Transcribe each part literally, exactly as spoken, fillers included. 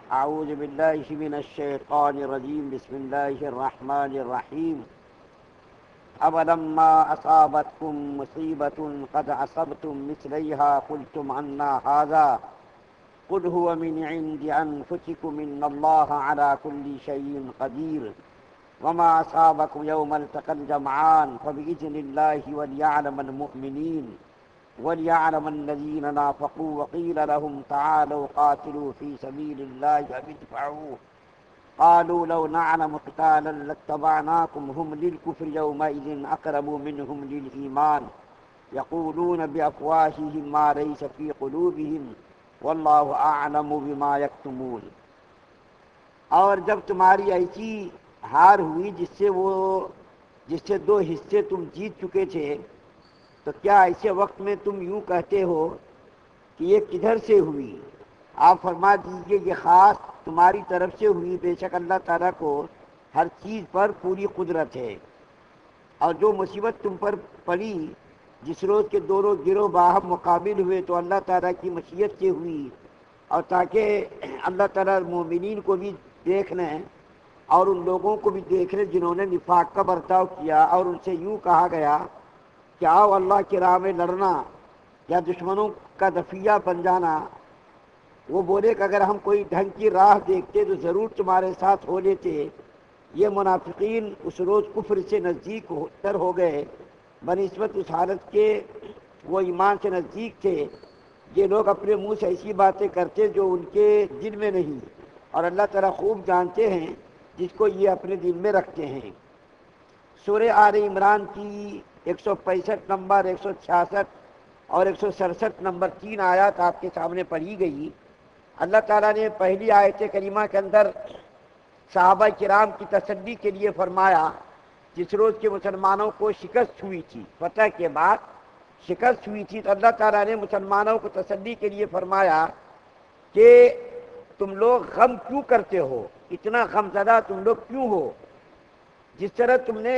اعوذ باللہ من الشیطان الرجیم بسم اللہ الرحمن الرحیم اولما اصابتکم مصیبۃ قد اصبتم مثلیہا قلتم عنا ھذا قل هو من عند انفسکم ان اللہ علی کل شیء قدیر وما اصابکم یوم التقى الجمعان فبإذن اللہ وليعلم المؤمنین وليعلم الذين نافقوا وقيل لهم تعالوا قاتلوا في سبيل الله أو ادفعوا قالوا لو نعلم قتالا لاتبعناكم هم للكفر يومئذ أقرب منهم للإيمان يقولون بأفواههم ما ليس في قلوبهم والله أعلم بما يكتمون۔ اور جب تمہاری ایسی ہار ہوئی جس سے وہ جس سے دو حصے تم جیت چکے تھے، تو کیا ایسے وقت میں تم یوں کہتے ہو کہ یہ کدھر سے ہوئی؟ آپ فرما دیجئے یہ خاص تمہاری طرف سے ہوئی، بے شک اللہ تعالیٰ کو ہر چیز پر پوری قدرت ہے۔ اور جو مصیبت تم پر پڑی جس روز کے دونوں گروہ باہم مقابل ہوئے تو اللہ تعالیٰ کی مشیت سے ہوئی، اور تاکہ اللہ تعالیٰ مومنین کو بھی دیکھ لیں اور ان لوگوں کو بھی دیکھ لیں جنہوں نے نفاق کا برتاؤ کیا، اور ان سے یوں کہا گیا کہ آؤ اللہ کی راہ میں لڑنا یا دشمنوں کا دفیہ بن جانا۔ وہ بولے کہ اگر ہم کوئی ڈھنگ کی راہ دیکھتے تو ضرور تمہارے ساتھ ہو لیتے۔ یہ منافقین اس روز کفر سے نزدیک تر ہو گئے بنسبت اس حالت کے وہ ایمان سے نزدیک تھے۔ یہ لوگ اپنے منہ سے ایسی باتیں کرتے جو ان کے دل میں نہیں، اور اللہ تعالیٰ خوب جانتے ہیں جس کو یہ اپنے دل میں رکھتے ہیں۔ سورہ آل عمران کی ایک سو پینسٹھ نمبر، ایک سو چھیاسٹھ اور ایک سو سڑسٹھ نمبر تین آیات آپ کے سامنے پڑھی گئی۔ اللہ تعالیٰ نے پہلی آیت کریمہ کے اندر صحابہ کرام کی تسلی کے لیے فرمایا جس روز کے مسلمانوں کو شکست ہوئی تھی، فتح کے بعد شکست ہوئی تھی، تو اللہ تعالیٰ نے مسلمانوں کو تسلی کے لیے فرمایا کہ تم لوگ غم کیوں کرتے ہو، اتنا غم زدہ تم لوگ کیوں ہو؟ جس طرح تم نے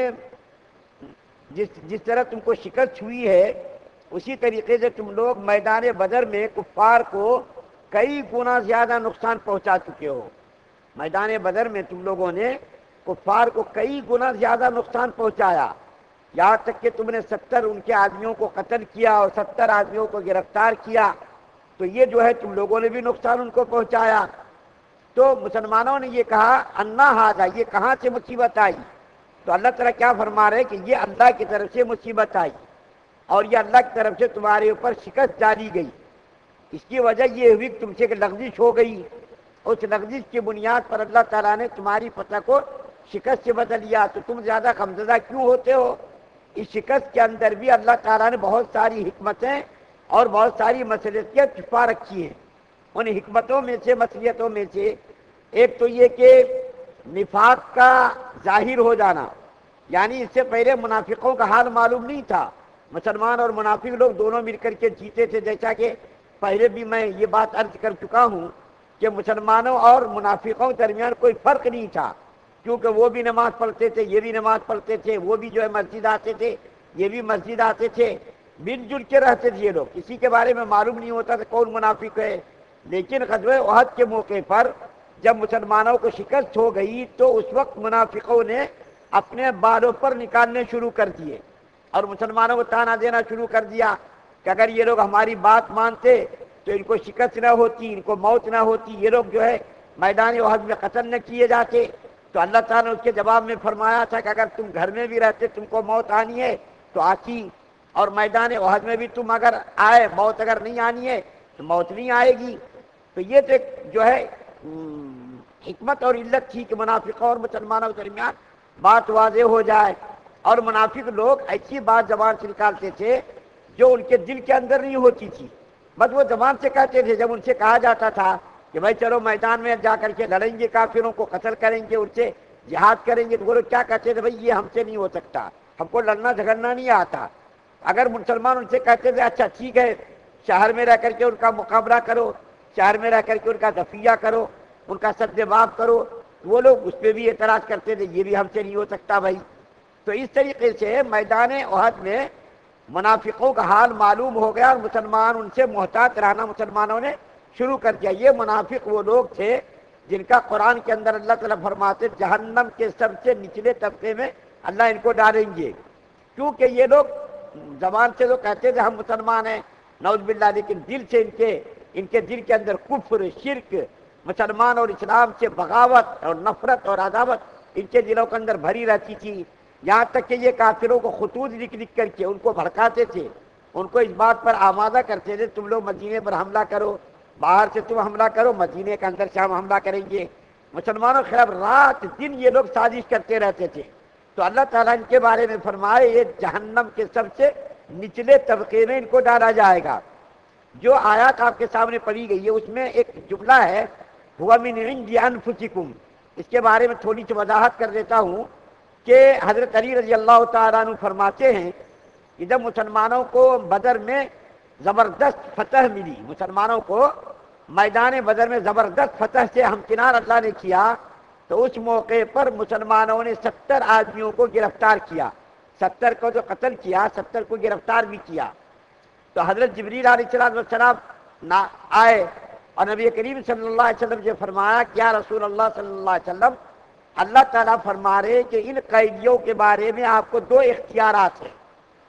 جس جس طرح تم کو شکست ہوئی ہے اسی طریقے سے تم لوگ میدان بدر میں کفار کو کئی گنا زیادہ نقصان پہنچا چکے ہو۔ میدان بدر میں تم لوگوں نے کفار کو کئی گنا زیادہ نقصان پہنچایا، یہاں تک کہ تم نے ستر ان کے آدمیوں کو قتل کیا اور ستر آدمیوں کو گرفتار کیا، تو یہ جو ہے تم لوگوں نے بھی نقصان ان کو پہنچایا۔ تو مسلمانوں نے یہ کہا انا ھذا، یہ کہاں سے مصیبت آئی؟ تو اللہ تعالیٰ کیا فرما رہے کہ یہ اللہ کی طرف سے مصیبت آئی اور یہ اللہ کی طرف سے تمہارے اوپر شکست ڈالی گئی۔ اس کی وجہ یہ ہوئی کہ تم سے لغزش ہو گئی، اس لغزش کی بنیاد پر اللہ تعالیٰ نے تمہاری فتح کو شکست سے بدل لیا۔ تو تم زیادہ غمزدہ کیوں ہوتے ہو؟ اس شکست کے اندر بھی اللہ تعالیٰ نے بہت ساری حکمتیں اور بہت ساری مصلحتیں چھپا رکھی ہیں۔ ان حکمتوں میں سے مصلحتوں میں سے ایک تو یہ کہ نفاق کا ظاہر ہو جانا، یعنی اس سے پہلے منافقوں کا حال معلوم نہیں تھا، مسلمان اور منافق لوگ دونوں مل کر کے جیتے تھے، جیسا کہ پہلے بھی میں یہ بات عرض کر چکا ہوں کہ مسلمانوں اور منافقوں کے درمیان کوئی فرق نہیں تھا، کیونکہ وہ بھی نماز پڑھتے تھے، یہ بھی نماز پڑھتے تھے، وہ بھی جو ہے مسجد آتے تھے، یہ بھی مسجد آتے تھے، مل جل کے رہتے تھے یہ لوگ، کسی کے بارے میں معلوم نہیں ہوتا تھا کون منافق ہے۔ لیکن غزوہ احد کے موقع پر جب مسلمانوں کو شکست ہو گئی تو اس وقت منافقوں نے اپنے بالوں پر نکالنے شروع کر دیے اور مسلمانوں کو تانا دینا شروع کر دیا کہ اگر یہ لوگ ہماری بات مانتے تو ان کو شکست نہ ہوتی، ان کو موت نہ ہوتی، یہ لوگ جو ہے میدان احد میں قتل نہ کیے جاتے۔ تو اللہ تعالیٰ نے اس کے جواب میں فرمایا تھا کہ اگر تم گھر میں بھی رہتے تم کو موت آنی ہے تو آتی، اور میدان احد میں بھی تم اگر آئے موت اگر نہیں آنی ہے تو موت نہیں آئے گی۔ تو یہ تو جو ہے حکمت اور علت تھی کہ منافقوں اور مسلمانوں کے درمیان بات واضح ہو جائے، اور منافق لوگ ایسی بات زبان سے نکالتے تھے جو ان کے دل کے اندر نہیں ہوتی تھی، بس وہ زبان سے کہتے تھے۔ جب ان سے کہا جاتا تھا کہ بھائی چلو میدان میں جا کر کے لڑیں گے، کافروں کو قتل کریں گے، ان سے جہاد کریں گے، تو وہ لوگ کیا کہتے تھے؟ بھائی یہ ہم سے نہیں ہو سکتا، ہم کو لڑنا جھگڑنا نہیں آتا۔ اگر مسلمان ان سے کہتے تھے اچھا ٹھیک ہے شہر میں رہ کر کے ان کا مقابلہ کرو، شہر میں رہ کر کے ان کا دفیہ کرو، ان کا سد باب کرو، وہ لوگ اس پہ بھی اعتراض کرتے تھے یہ بھی ہم سے نہیں ہو سکتا بھائی۔ تو اس طریقے سے میدان احد میں منافقوں کا حال معلوم ہو گیا اور مسلمان ان سے محتاط رہنا مسلمانوں نے شروع کر دیا۔ یہ منافق وہ لوگ تھے جن کا قرآن کے اندر اللہ تعالیٰ فرماتے جہنم کے سب سے نچلے طبقے میں اللہ ان کو ڈالیں گے، کیونکہ یہ لوگ زبان سے تو کہتے تھے ہم مسلمان ہیں نعوذ باللہ، لیکن دل سے ان کے ان کے دل کے اندر کفر، شرک، مسلمان اور اسلام سے بغاوت اور نفرت اور عداوت ان کے دلوں کے اندر بھری رہتی تھی، یہاں تک کہ یہ کافروں کو خطوط لکھ لکھ کر کے ان کو بھڑکاتے تھے، ان کو اس بات پر آمادہ کرتے تھے تم لوگ مدینے پر حملہ کرو، باہر سے تم حملہ کرو، مدینے کے اندر سے ہم حملہ کریں گے، مسلمانوں کے خلاف رات دن یہ لوگ سازش کرتے رہتے تھے۔ تو اللہ تعالیٰ ان کے بارے میں فرمائے یہ جہنم کے سب سے نچلے طبقے میں ان کو ڈالا جائے گا۔ جو آیات آپ کے سامنے پڑھی گئی ہے اس میں ایک جملہ ہے هو من عند انفسکم، اس کے بارے میں تھوڑی سی وضاحت کر دیتا ہوں کہ حضرت علی رضی اللہ تعالیٰ عنہ فرماتے ہیں کہ جب مسلمانوں کو بدر میں زبردست فتح ملی، مسلمانوں کو میدان بدر میں زبردست فتح سے ہمکنار اللہ نے کیا، تو اس موقع پر مسلمانوں نے ستر آدمیوں کو گرفتار کیا، ستر کو تو قتل کیا، ستر کو گرفتار بھی کیا۔ تو حضرت جبریل علیہ السلام آئے اور نبی کریم صلی اللہ علیہ وسلم سے فرمایا کہ یا رسول اللہ صلی اللہ علیہ وسلم، اللہ تعالیٰ فرما رہے کہ ان قیدیوں کے بارے میں آپ کو دو اختیارات ہیں،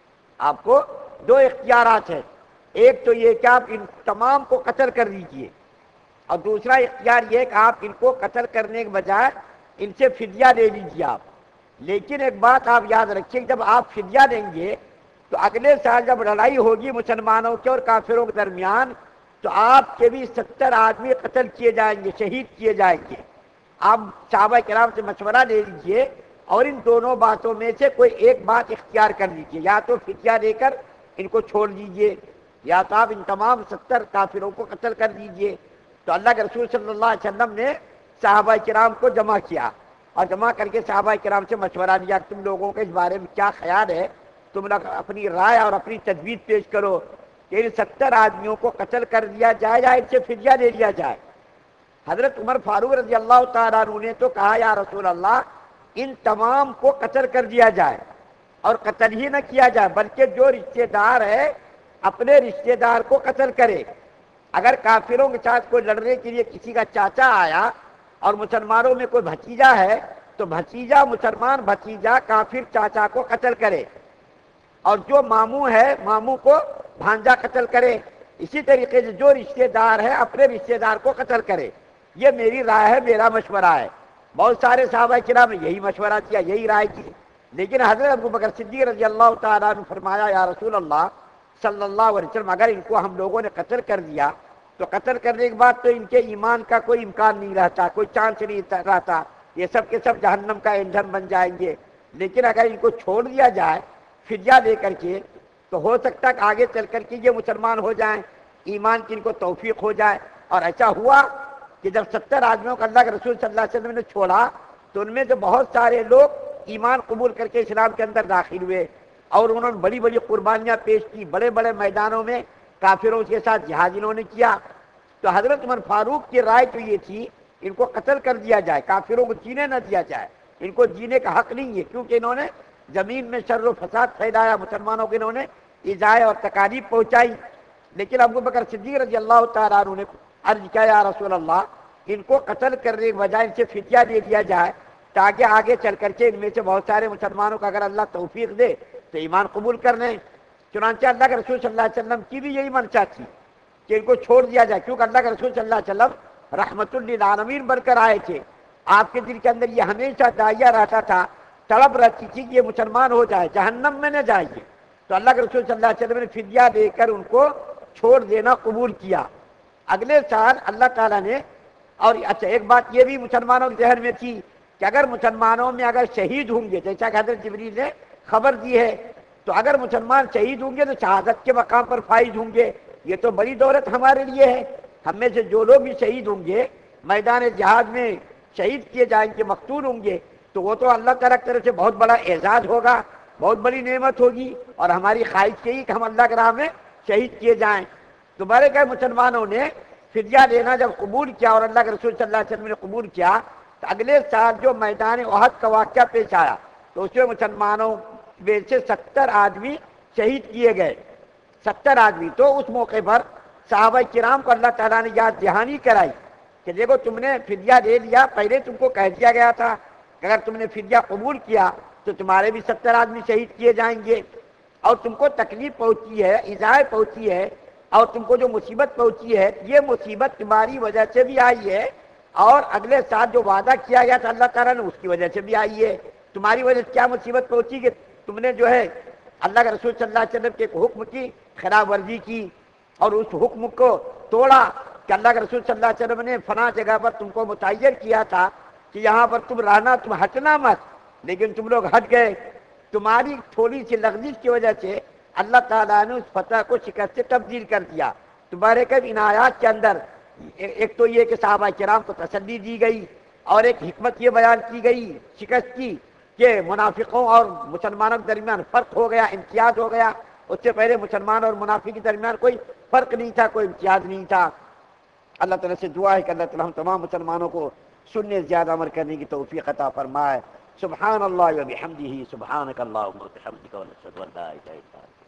آپ کو دو اختیارات ہیں، ایک تو یہ کہ آپ ان تمام کو قتل کر دیجئے، اور دوسرا اختیار یہ کہ آپ ان کو قتل کرنے کے بجائے ان سے فدیہ لے لیجیے آپ۔ لیکن ایک بات آپ یاد رکھیے، جب آپ فدیہ دیں گے تو اگلے سال جب لڑائی ہوگی مسلمانوں کے اور کافروں کے درمیان تو آپ کے بھی ستر آدمی قتل کیے جائیں گے، شہید کیے جائیں گے۔ آپ صحابہ کرام سے مشورہ لے لیجیے اور ان دونوں باتوں میں سے کوئی ایک بات اختیار کر لیجیے، یا تو فدیہ دے کر ان کو چھوڑ دیجیے یا تو آپ ان تمام ستر کافروں کو قتل کر دیجیے۔ تو اللہ کے رسول صلی اللہ علیہ وسلم نے صحابہ کرام کو جمع کیا اور جمع کر کے صحابہ کرام سے مشورہ لیا کہ تم لوگوں کے اس بارے میں کیا خیال ہے، تم لوگ اپنی رائے اور اپنی تجویز پیش کرو کہ ان ستر آدمیوں کو قتل کر دیا جائے یا ان سے فدیہ لے لیا جائے۔ حضرت عمر فاروق رضی اللہ تعالیٰ عنہ نے تو کہا یا رسول اللہ ان تمام کو قتل کر دیا جائے، اور قتل ہی نہ کیا جائے بلکہ جو رشتہ دار ہے اپنے رشتہ دار کو قتل کرے۔ اگر کافروں کے ساتھ کوئی لڑنے کے لیے کسی کا چاچا آیا اور مسلمانوں میں کوئی بھتیجا ہے تو بھتیجا مسلمان بھتیجا کافر چاچا کو قتل کرے، اور جو ماموں ہے ماموں کو بھانجا قتل کرے۔ اسی طریقے سے جو رشتہ دار ہے اپنے رشتہ دار کو قتل کرے۔ یہ میری رائے ہے، میرا مشورہ ہے۔ بہت سارے صحابہ کرام نے یہی مشورہ کیا، یہی رائے کی، لیکن حضرت ابو بکر صدیق رضی اللہ تعالیٰ عنہ فرمایا یا رسول اللہ صلی اللہ علیہ وسلم اگر ان کو ہم لوگوں نے قتل کر دیا تو قتل کرنے کے بعد تو ان کے ایمان کا کوئی امکان نہیں رہتا، کوئی چانس نہیں رہتا، یہ سب کے سب جہنم کا ایندھن بن جائیں گے۔ لیکن اگر ان کو چھوڑ دیا جائے فدیہ دے کر کے تو ہو سکتا ہے کہ آگے چل کر کے یہ مسلمان ہو جائیں، ایمان کی ان کو توفیق ہو جائے۔ اور ایسا ہوا کہ جب ستر آدمیوں کو اللہ کے رسول صلی اللہ علیہ وسلم نے چھوڑا تو ان میں سے بہت سارے لوگ ایمان قبول کر کے اسلام کے اندر داخل ہوئے، اور انہوں نے بڑی بڑی قربانیاں پیش کی، بڑے بڑے میدانوں میں کافروں کے ساتھ جہاد انہوں نے کیا۔ تو حضرت عمر فاروق کی رائے تو یہ تھی ان کو قتل کر دیا جائے، کافروں کو جینے نہ دیا جائے، ان کو جینے کا حق نہیں ہے، کیونکہ انہوں نے زمین میں شر و فساد پھیلایا، مسلمانوں کو انہوں نے ایذائیں اور تکالیف پہنچائی۔ لیکن ابو بکر صدیق رضی اللہ تعالیٰ عنہ نے عرض کیا یا رسول اللہ ان کو قتل کرنے کے بجائے ان سے فدیہ دے دیا جائے تاکہ آگے چل کر کے ان میں سے بہت سارے مسلمانوں کو اگر اللہ توفیق دے تو ایمان قبول کر لیں۔ چنانچہ اللہ کے رسول صلی اللہ علیہ وسلم کی بھی یہی منشا تھی کہ ان کو چھوڑ دیا جائے، کیونکہ اللہ کے رسول صلی اللہ علیہ وسلم رحمت للعالمین بن کر آئے تھے۔ آپ کے دل کے اندر یہ ہمیشہ داعیہ رہتا تھا، طلب رہتی تھی کہ یہ مسلمان ہو جائے، جہنم میں نہ جائے۔ تو اللہ کے رسول صلی اللہ علیہ وسلم نے فدیہ دے کر ان کو چھوڑ دینا قبول کیا۔ اگلے سال اللہ تعالیٰ نے، اور اچھا ایک بات یہ بھی مسلمانوں کے ذہن میں تھی کہ اگر مسلمانوں میں اگر شہید ہوں گے، جیسا کہ حضرت جبریل نے خبر دی ہے، تو اگر مسلمان شہید ہوں گے تو شہادت کے مقام پر فائز ہوں گے، یہ تو بڑی دولت ہمارے لیے ہے۔ ہم میں سے جو لوگ بھی شہید ہوں گے، میدان جہاد میں شہید کیے جائیں گے، مقتول ہوں گے، تو وہ تو اللہ تعالیٰ کی طرف سے بہت بڑا اعزاز ہوگا، بہت بڑی نعمت ہوگی، اور ہماری خواہش یہی کہ ہم اللہ کے راہ میں شہید کیے جائیں۔ تو بڑے کہ مسلمانوں نے فدیہ دینا جب قبول کیا اور اللہ کے رسول صلی اللہ علیہ وسلم نے قبول کیا، تو اگلے سال جو میدان احد کا واقعہ پیش آیا تو اس میں مسلمانوں میں سے ستر آدمی شہید کیے گئے، ستر آدمی۔ تو اس موقع پر صحابہ کرام کو اللہ تعالیٰ نے یاد دہانی کرائی کہ دیکھو تم نے فدیہ دے دیا، پہلے تم کو کہہ دیا گیا تھا کہ اگر تم نے فدیہ قبول کیا تو تمہارے بھی ستر آدمی شہید کیے جائیں گے، اور تم کو تکلیف پہنچی ہے، ایذائیں پہنچی ہے، اور تم کو جو مصیبت پہنچی ہے یہ مصیبت تمہاری وجہ سے بھی آئی ہے، اور اگلے سال جو وعدہ کیا گیا تھا اللہ تعالیٰ نے اس کی وجہ سے بھی آئی ہے۔ تمہاری وجہ سے کیا مصیبت پہنچی کہ تم نے جو ہے اللہ کے رسول صلی اللہ علیہ وسلم کے حکم کی خلاف ورزی کی، اور اس حکم کو توڑا کہ اللہ کے رسول صلی اللہ علیہ وسلم نے فلاں جگہ پر تم کو متعین کیا تھا کہ یہاں پر تم رہنا، تم ہٹنا مت، لیکن تم لوگ ہٹ گئے۔ تمہاری تھوڑی سی لغزش کی وجہ سے اللہ تعالیٰ نے اس فتح کو شکست سے تبدیل کر دیا۔ تمہارے کب ان آیات کے اندر ایک تو یہ کہ صحابہ کرام کو تسلی دی گئی، اور ایک حکمت یہ بیان کی گئی شکست کی کہ منافقوں اور مسلمانوں کے درمیان فرق ہو گیا، امتیاز ہو گیا۔ اس سے پہلے مسلمان اور منافق کے درمیان کوئی فرق نہیں تھا، کوئی امتیاز نہیں تھا۔ اللہ تعالیٰ سے دعا ہے کہ اللہ تعالیٰ ہم تمام مسلمانوں کو سننے زیادہ عمل کرنے کی توفیق عطا فرمائے۔ سبحان اللہ و بحمدہ، سبحانک اللہم و بحمدک، ونشہد ان لا الہ الا انت۔